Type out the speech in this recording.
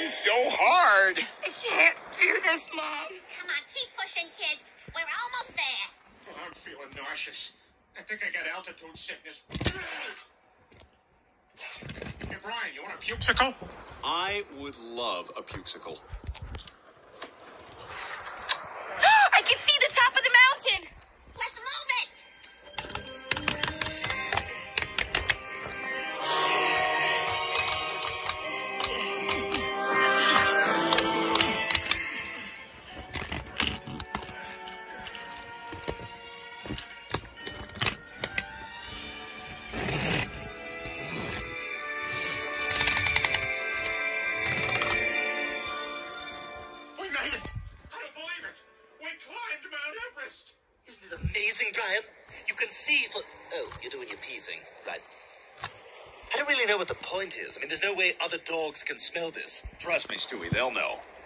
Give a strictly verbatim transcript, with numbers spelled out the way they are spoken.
so hard. I can't do this, Mom. Come on, keep pushing, kids. We're almost there. Oh, I'm feeling nauseous. I think I got altitude sickness. Hey, Brian, you want a pukecicle? I would love a pukecicle. I can see the top of the mountain. Let's move it. We made it. I don't believe it. We climbed Mount Everest. Isn't it amazing, Brian? You can see for... Oh, you're doing your pee thing. Right. I don't really know what the point is. I mean, there's no way other dogs can smell this. Trust me, Stewie, they'll know.